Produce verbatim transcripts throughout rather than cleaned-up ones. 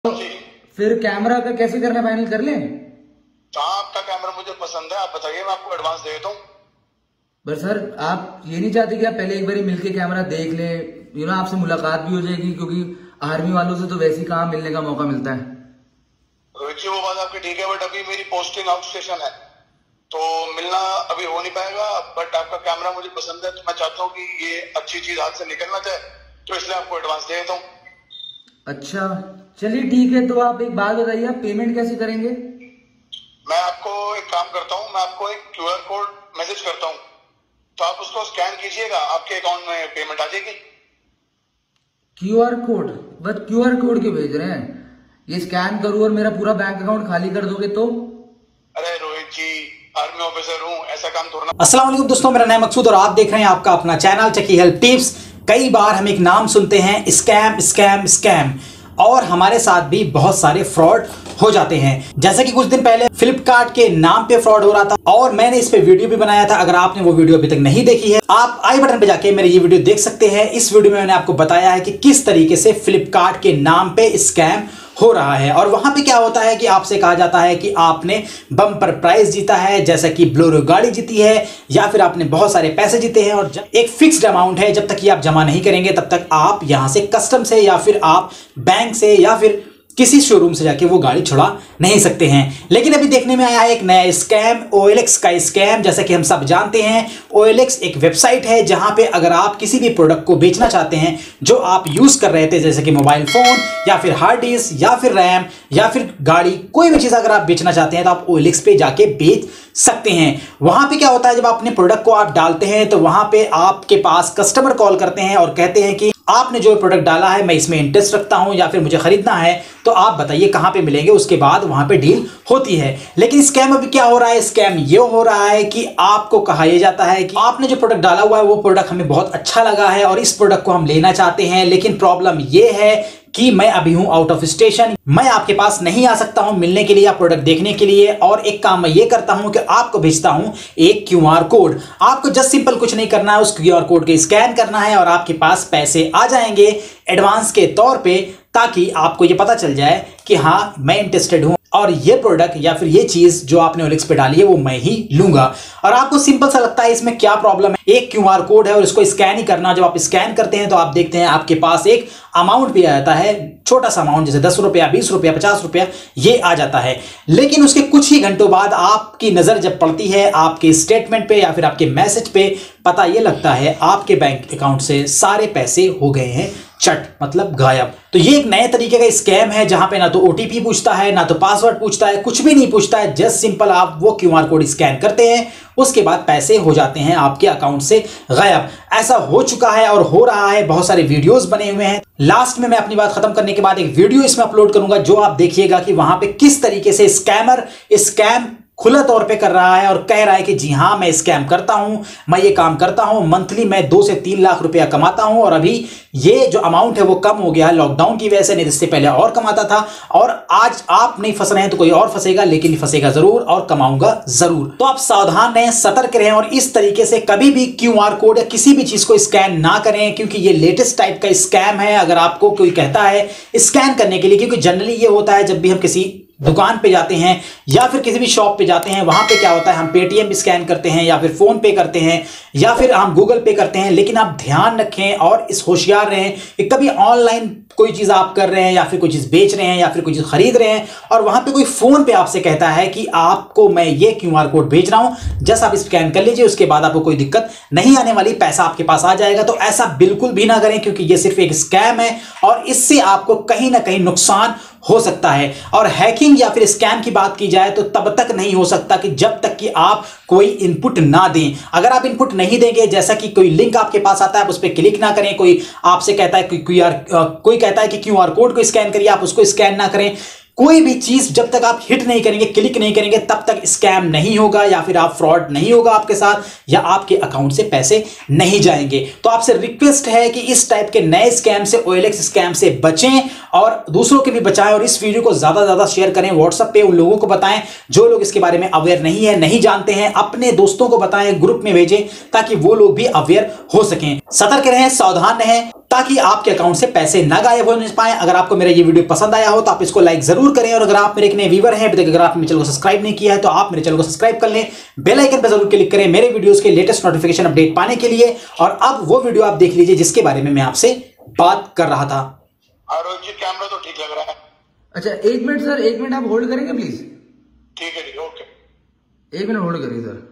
तो फिर कैमरा का कैसे करना फाइनल कर लें? कहाँ आपका कैमरा मुझे पसंद है, आप बताइए, मैं आपको एडवांस दे देता हूँ। पर सर आप ये नहीं चाहते कि आप पहले एक बार मिलके कैमरा देख ले, यू नो आपसे मुलाकात भी हो जाएगी, क्योंकि आर्मी वालों से तो वैसे ही कहाँ मिलने का मौका मिलता है। रोहित जी वो बात आपकी ठीक है, बट अभी मेरी पोस्टिंग आउट स्टेशन है तो मिलना अभी हो नहीं पाएगा। बट आपका कैमरा मुझे पसंद है तो मैं चाहता हूँ कि ये अच्छी चीज हाथ से निकलना चाहे, तो इसलिए आपको एडवांस दे देता हूँ। अच्छा चलिए ठीक है, तो आप एक बात बताइए, आप पेमेंट कैसे करेंगे? मैं आपको एक काम करता हूँ, मैं आपको एक क्यूआर कोड मैसेज करता हूँ, तो आप उसको स्कैन कीजिएगा, आपके अकाउंट में पेमेंट आ जाएगी। QR code? But QR code क्यों भेज रहे हैं? ये स्कैन करूँ और मेरा पूरा बैंक अकाउंट खाली कर दोगे तो? अरे रोहित जी, आर्मी ऑफिसर हूँ, ऐसा काम थोड़ा ना। अस्सलाम वालेकुम दोस्तों, मेरा नाम मकसूद और आप देख रहे हैं आपका अपना चैनल चकी हेल्प टिप्स। कई बार हम एक नाम सुनते हैं, स्कैम स्कैम स्कैम, और हमारे साथ भी बहुत सारे फ्रॉड हो जाते हैं। जैसे कि कुछ दिन पहले फ्लिपकार्ट के नाम पे फ्रॉड हो रहा था और मैंने इस पे वीडियो भी बनाया था। अगर आपने वो वीडियो अभी तक नहीं देखी है, आप आई बटन पे जाके मेरे ये वीडियो देख सकते हैं। इस वीडियो में मैंने आपको बताया है कि किस तरीके से फ्लिपकार्ट के नाम पे स्कैम हो रहा है। और वहां पे क्या होता है कि आपसे कहा जाता है कि आपने बम्पर प्राइज जीता है, जैसा कि ब्लोरो गाड़ी जीती है, या फिर आपने बहुत सारे पैसे जीते हैं और एक फिक्स्ड अमाउंट है, जब तक कि आप जमा नहीं करेंगे तब तक आप यहां से कस्टम से या फिर आप बैंक से या फिर किसी शोरूम से जाके वो गाड़ी छुड़ा नहीं सकते हैं। लेकिन अभी देखने में आया है एक नया स्कैम, ओ एल एक्स का स्कैम। जैसा कि हम सब जानते हैं, ओ एल एक्स एक वेबसाइट है जहां पे अगर आप किसी भी प्रोडक्ट को बेचना चाहते हैं जो आप यूज कर रहे थे, जैसे कि मोबाइल फोन या फिर हार्ड डिस्क या फिर रैम या फिर गाड़ी, कोई भी चीज अगर आप बेचना चाहते हैं तो आप ओ एल एक्स पे जाके बेच सकते हैं। वहां पे क्या होता है, जब अपने प्रोडक्ट को आप डालते हैं तो वहां पे आपके पास कस्टमर कॉल करते हैं और कहते हैं कि आपने जो प्रोडक्ट डाला है मैं इसमें इंटरेस्ट रखता हूं या फिर मुझे खरीदना है, तो आप बताइए कहां पे मिलेंगे। उसके बाद वहां पे डील होती है। लेकिन स्कैम अभी क्या हो रहा है, स्कैम ये हो रहा है कि आपको कहा यह जाता है कि आपने जो प्रोडक्ट डाला हुआ है वो प्रोडक्ट हमें बहुत अच्छा लगा है और इस प्रोडक्ट को हम लेना चाहते हैं, लेकिन प्रॉब्लम ये है कि मैं अभी हूं आउट ऑफ स्टेशन, मैं आपके पास नहीं आ सकता हूं मिलने के लिए या प्रोडक्ट देखने के लिए। और एक काम मैं ये करता हूं कि आपको भेजता हूं एक क्यूआर कोड। आपको जस्ट सिंपल कुछ नहीं करना है, उस क्यूआर कोड को स्कैन करना है और आपके पास पैसे आ जाएंगे एडवांस के तौर पे, ताकि आपको ये पता चल जाए कि हाँ मैं इंटरेस्टेड हूं और ये प्रोडक्ट या फिर ये चीज जो आपने ओ एल एक्स पे डाली है वो मैं ही लूंगा। और आपको सिंपल सा लगता है इसमें क्या प्रॉब्लम है, एक क्यूआर कोड है और इसको स्कैन ही करना। जब आप स्कैन करते हैं तो आप देखते हैं आपके पास एक अमाउंट भी आ जाता है, छोटा सा अमाउंट, जैसे दस रुपया, बीस रुपया, पचास रुपया, ये आ जाता है। लेकिन उसके कुछ ही घंटों बाद आपकी नजर जब पड़ती है आपके स्टेटमेंट पे या फिर आपके मैसेज पे, पता ये लगता है आपके बैंक अकाउंट से सारे पैसे हो गए हैं चट, मतलब गायब। तो ये एक नए तरीके का स्कैम है जहां पे ना तो ओ टी पी पूछता है, ना तो पासवर्ड पूछता है, कुछ भी नहीं पूछता है। जस्ट सिंपल आप वो क्यूआर कोड स्कैन करते हैं, उसके बाद पैसे हो जाते हैं आपके अकाउंट से गायब। ऐसा हो चुका है और हो रहा है, बहुत सारे वीडियोस बने हुए हैं। लास्ट में मैं अपनी बात खत्म करने के बाद एक वीडियो इसमें अपलोड करूंगा जो आप देखिएगा कि वहां पे किस तरीके से स्कैमर स्कैम खुला तौर पे कर रहा है और कह रहा है कि जी हाँ मैं स्कैम करता हूं, मैं ये काम करता हूं, मंथली मैं दो से तीन लाख रुपया कमाता हूं और अभी ये जो अमाउंट है वो कम हो गया है लॉकडाउन की वजह से, नहीं इससे पहले और कमाता था और आज आप नहीं फंस रहे हैं तो कोई और फंसेगा, लेकिन फंसेगा जरूर और कमाऊंगा जरूर। तो आप सावधान रहें, सतर्क रहें और इस तरीके से कभी भी क्यूआर कोड या किसी भी चीज को स्कैन ना करें, क्योंकि ये लेटेस्ट टाइप का स्कैम है। अगर आपको कोई कहता है स्कैन करने के लिए, क्योंकि जनरली ये होता है जब भी हम किसी दुकान पे जाते हैं या फिर किसी भी शॉप पे जाते हैं, वहां पे क्या होता है हम पेटीएम भी स्कैन करते हैं या फिर फोन पे करते हैं या फिर हम गूगल पे करते हैं। लेकिन आप ध्यान रखें और इस होशियार रहें कि कभी ऑनलाइन कोई चीज आप कर रहे हैं या फिर कोई चीज बेच रहे हैं या फिर कोई चीज खरीद रहे हैं और वहां पे कोई फोन पे आपसे कहता है कि आपको मैं ये क्यूआर कोड भेज रहा हूं, जस्ट आप स्कैन कर लीजिए, उसके बाद आपको कोई दिक्कत नहीं आने वाली, पैसा आपके पास आ जाएगा। तो ऐसा बिल्कुल भी ना करें, क्योंकि ये सिर्फ एक स्कैम है और इससे आपको कहीं ना कहीं नुकसान हो सकता है। और हैकिंग या फिर स्कैम की बात की जाए तो तब तक नहीं हो सकता कि जब तक कि आप कोई इनपुट ना दें। अगर आप इनपुट नहीं देंगे, जैसा कि कोई लिंक आपके पास आता है आप उस पर क्लिक ना करें, कोई आपसे कहता है कि क्यूआर कोई कहता है कि क्यूआर कोड को स्कैन करिए, आप उसको स्कैन ना करें, कोई भी चीज जब तक आप हिट नहीं करेंगे, क्लिक नहीं करेंगे, तब तक स्कैम नहीं होगा या फिर आप फ्रॉड नहीं होगा आपके साथ या आपके अकाउंट से पैसे नहीं जाएंगे। तो आपसे रिक्वेस्ट है कि इस टाइप के नए स्कैम से, ओ एल एक्स स्कैम से बचें और दूसरों के भी बचाएं और इस वीडियो को ज्यादा ज्यादा शेयर करें, व्हाट्सएप पे उन लोगों को बताएं जो लोग इसके बारे में अवेयर नहीं है, नहीं जानते हैं, अपने दोस्तों को बताएं, ग्रुप में भेजें ताकि वो लोग भी अवेयर हो सकें। सतर्क रहें, सावधान रहें। ताकि आपके अकाउंट से पैसे ना गायब हो पाए। अगर आपको मेरा ये वीडियो पसंद आया हो तो आप इसको लाइक जरूर करें, और अगर आप मेरे एक नए व्यूअर हैं अभी तक अगर आप मेरे चैनल को सब्सक्राइब नहीं किया है तो आप मेरे चैनल को सब्सक्राइब कर लें, बेल आइकन पर जरूर क्लिक करें मेरे वीडियोस के लेटेस्ट नोटिफिकेशन अपडेट पाने के लिए। और अब वो वीडियो आप देख लीजिए जिसके बारे में मैं आपसे बात कर रहा था। रोहित जी कैमरा तो ठीक लग रहा है। अच्छा एक मिनट सर, एक मिनट आप होल्ड करेंगे प्लीज। ठीक है ठीक है ओके, एक मिनट होल्ड करिए सर।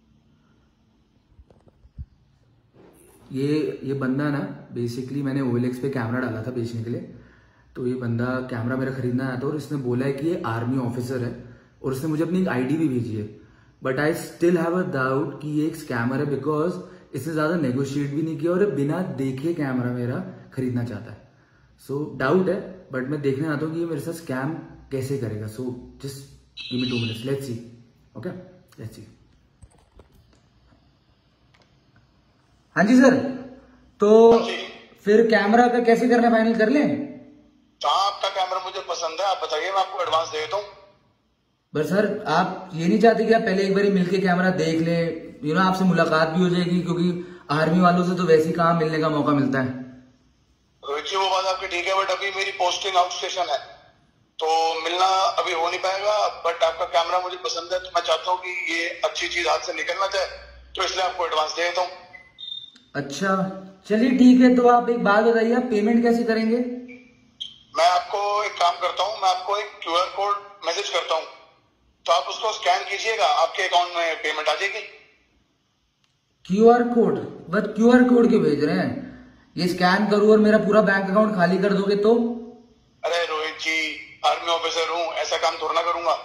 ये ये बंदा ना बेसिकली मैंने ओएलएक्स पे कैमरा डाला था बेचने के लिए, तो ये बंदा कैमरा मेरा खरीदना आया था और इसने बोला है कि ये आर्मी ऑफिसर है और उसने मुझे अपनी एक आईडी भी भेजी है। But I still have a doubt कि ये एक स्कैमर है, बिकॉज इसने ज्यादा नेगोशिएट भी नहीं किया और बिना देखे कैमरा मेरा खरीदना चाहता है। सो so, डाउट है, बट मैं देखने आता हूँ कि ये मेरे साथ स्कैम कैसे करेगा। So just give me two minutes, let's see. Okay let's see. हाँ जी सर, तो फिर कैमरा का कैसे करना फाइनल कर लें? हाँ आपका कैमरा मुझे पसंद है, आप बताइए मैं आपको एडवांस दे देता हूँ। बस सर आप ये नहीं चाहते कि आप पहले एक बार मिलके कैमरा देख ले, यू नो आपसे मुलाकात भी हो जाएगी, क्योंकि आर्मी वालों से तो वैसे ही काम मिलने का मौका मिलता है। रोहित जी वो बात आपकी ठीक है, बट अभी मेरी पोस्टिंग आउट स्टेशन है तो मिलना अभी हो नहीं पाएगा। बट आपका कैमरा मुझे पसंद है तो मैं चाहता हूँ कि ये अच्छी चीज हाथ से निकलना चाहे, तो इसलिए आपको एडवांस दे देता हूँ। अच्छा चलिए ठीक है, तो आप एक बात बताइए, आप पेमेंट कैसे करेंगे? मैं आपको एक काम करता हूँ, मैं आपको एक क्यूआर कोड मैसेज करता हूँ, तो आप उसको स्कैन कीजिएगा, आपके अकाउंट में पेमेंट आ जाएगी। QR code? But QR code क्यों भेज रहे हैं? ये स्कैन करूँ और मेरा पूरा बैंक अकाउंट खाली कर दोगे तो? अरे रोहित जी आर्मी ऑफिसर हूँ, ऐसा काम थोड़ा ना करूंगा।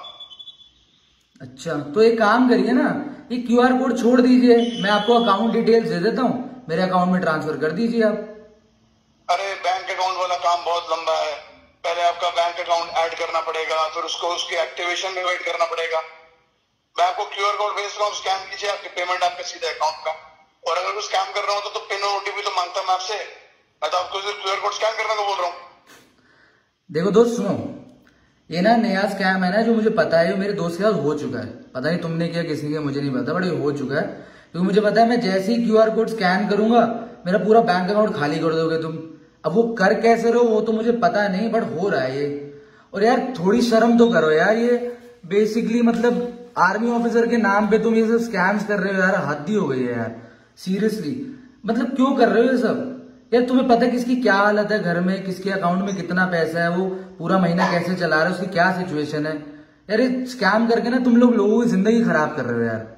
अच्छा तो एक काम करिए ना, ये क्यूआर कोड छोड़ दीजिए, मैं आपको अकाउंट डिटेल्स दे देता हूँ, मेरे अकाउंट में ट्रांसफर कर दीजिए आप। अरे बैंक अकाउंट वाला काम बहुत लंबा है, पहले आपका बैंक अकाउंट ऐड करना पड़ेगा, फिर उसको उसकी एक्टिवेशन में वेट करना पड़ेगा। मैं आपको क्यूआर कोड भेज रहा हूँ, स्कैन कीजिए, आपकी पेमेंट आपके सीधे अकाउंट का। और अगर कोई स्कैम कर रहा हूँ तो, तो पिन और ओटीपी तो मांगता मैं आपसे, मैं तो आपको सिर्फ क्यूआर कोड स्कैन करने को बोल रहा हूँ। देखो दोस्त सुनो, ये ना नया स्कैम है ना जो मुझे पता है, ये मेरे दोस्त के साथ हो चुका है, पता नहीं तुमने किया किसी ने मुझे नहीं पता, बट ये हो चुका है। क्योंकि मुझे पता है मैं जैसे ही क्यूआर कोड स्कैन करूंगा मेरा पूरा बैंक अकाउंट खाली कर दोगे तुम। अब वो कर कैसे रहो वो तो मुझे पता नहीं, बट हो रहा है ये। और यार थोड़ी शर्म तो करो यार, ये बेसिकली मतलब आर्मी ऑफिसर के नाम पे तुम ये सब स्कैम्स कर रहे हो यार, हद ही हो गई है यार सीरियसली। मतलब क्यों कर रहे हो ये सब यार? तुम्हें पता है किसकी क्या हालत है घर में, किसके अकाउंट में कितना पैसा है, वो पूरा महीना कैसे चला रहा है, उसकी क्या सिचुएशन है यार। ये स्कैम करके ना तुम लोग लोगों की जिंदगी खराब कर रहे हो यार।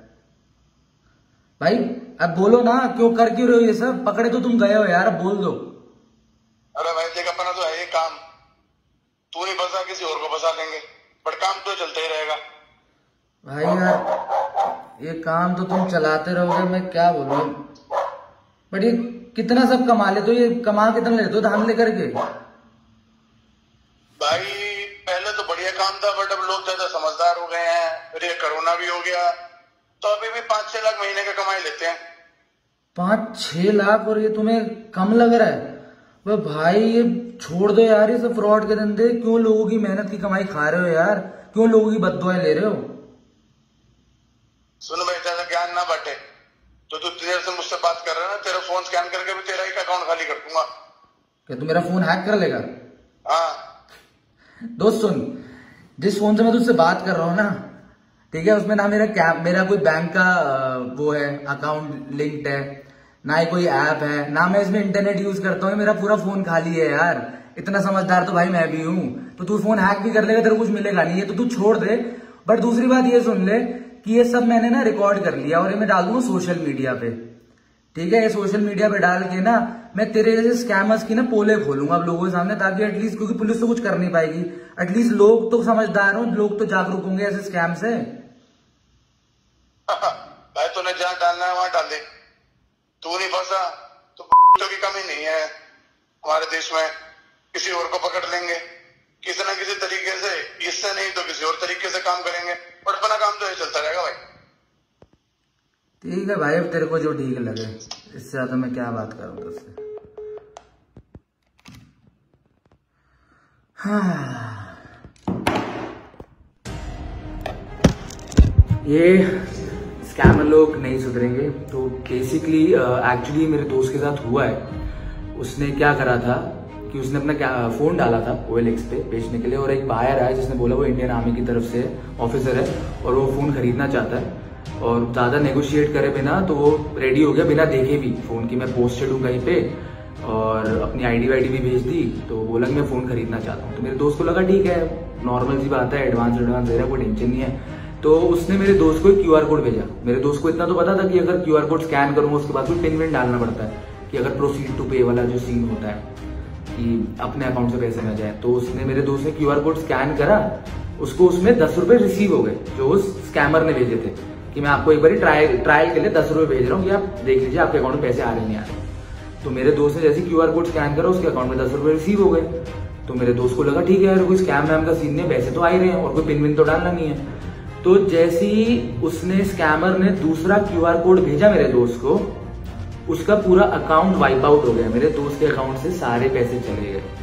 भाई अब बोलो ना, क्यों कर क्यों रहे हो ये सब? पकड़े तो तुम गए हो यार, अब बोल दो। अरे भाई देख अपना तो है ये काम, तू नहीं फंसा किसी और को फंसा लेंगे, बट काम तो चलता ही रहेगा। भाई यार ये काम तो तुम चलाते रहोगे, मैं क्या बोलूं। बट ये कितना सब कमा ले, तो ये कमा कितना लेते हो धान लेकर के? भाई पहले तो बढ़िया काम था, बट अब लोग ज्यादा समझदार हो गए हैं, फिर ये कोरोना भी हो गया, तो अभी भी पांच छह लाख महीने का कमाई लेते हैं। पांच छह लाख? और ये तुम्हें कम लग रहा है? वो भाई ये छोड़ दो यार, ये सब फ्रॉड के धंधे। क्यों लोगों की मेहनत की कमाई खा रहे हो यार? क्यों लोगों की बददुआएं ले रहे हो? सुन भाई ज्यादा ज्ञान ना बांटे, तो तू देर से मुझसे बात कर रहा है ना, तेरा फोन स्कैन करके भी तेरा एक अकाउंट खाली कर दूंगा। क्या तू मेरा फोन हैक कर लेगा? हाँ दोस्त सुन, जिस फोन से मैं तुझसे बात कर रहा हूँ ना, ठीक है, उसमें ना मेरा क्या मेरा कोई बैंक का वो है अकाउंट लिंक्ड है, ना ही कोई ऐप है, ना मैं इसमें इंटरनेट यूज करता हूँ, मेरा पूरा फोन खाली है यार। इतना समझदार तो भाई मैं भी हूँ। तो तू फोन हैक भी कर लेगा, तेरे को कुछ मिलेगा नहीं है, तो तू छोड़ दे। बट दूसरी बात ये सुन ले कि ये सब मैंने ना रिकॉर्ड कर लिया और ये मैं डाल दूंगा सोशल मीडिया पे, ठीक है। ये सोशल मीडिया पे डाल के ना मैं तेरे जैसे स्कैमर्स की ना पोले खोलूंगा अब लोगों के सामने, ताकि एटलीस्ट, क्योंकि पुलिस तो कुछ कर नहीं पाएगी, एटलीस्ट लोग तो समझदार हो, लोग तो जागरूक होंगे ऐसे स्कैम से। भाई तूने जहाँ डालना है वहां डाल दे, तू नहीं फंसा तो की कमी नहीं है हमारे देश में। किसी और को पकड़ लेंगे किसी ना किसी तरीके से, इससे नहीं तो किसी और तरीके से काम करेंगे, और अपना काम तो ये चलता रहेगा भाई। ठीक है भाई, अब तेरे को जो ठीक लगे, इससे ज्यादा मैं क्या बात करूं तुझसे। हाँ ये स्कैमर लोग नहीं सुधरेंगे। तो बेसिकली एक्चुअली मेरे दोस्त के साथ हुआ है, उसने क्या करा था कि उसने अपना क्या फोन डाला था ओ एल एक्स पे बेचने के लिए, और एक बायर आया जिसने बोला वो इंडियन आर्मी की तरफ से ऑफिसर है और वो फोन खरीदना चाहता है, और ज्यादा नेगोशिएट करे बिना तो वो रेडी हो गया बिना देखे भी फोन की मैं पोस्टेड हूँ कहीं पे, और अपनी आईडी वाईडी भी भेज दी। तो बोला कि मैं फोन खरीदना चाहता हूँ। तो मेरे दोस्त को लगा ठीक है, नॉर्मल सी बात है, एडवांस एडवांस दे रहा है, कोई टेंशन नहीं है। तो उसने मेरे दोस्त को एक क्यूआर कोड भेजा। मेरे दोस्त को इतना तो पता था कि अगर क्यूआर कोड स्कैन करूंगा उसके बाद कोई पिन विन डालना पड़ता है कि अगर प्रोसीड टू पे वाला जो सीन होता है कि अपने अकाउंट से पैसे न जाए। तो उसने मेरे दोस्त ने क्यूआर कोड स्कैन करा, उसको उसमें दस रुपए रिसीव हो गए जो उस स्कैमर ने भेजे थे कि मैं आपको एक बार ट्रायल ट्रायल के लिए दस रुपए भेज रहा हूँ कि आप देख लीजिए आपके अकाउंट में पैसे आ रहे नहीं आ रहे। तो मेरे दोस्त ने जैसे क्यूआर कोड स्कैन करा उसके अकाउंट में दस रुपए रिसीव हो गए। तो मेरे दोस्त को लगा ठीक है यार कोई स्कैम वैम का सीन नहीं, पैसे तो आ ही रहे हैं और कोई पिन विन तो डालना नहीं है। तो जैसे ही उसने स्कैमर ने दूसरा क्यूआर कोड भेजा मेरे दोस्त को, उसका पूरा अकाउंट वाइप आउट हो गया, मेरे दोस्त के अकाउंट से सारे पैसे चले गए।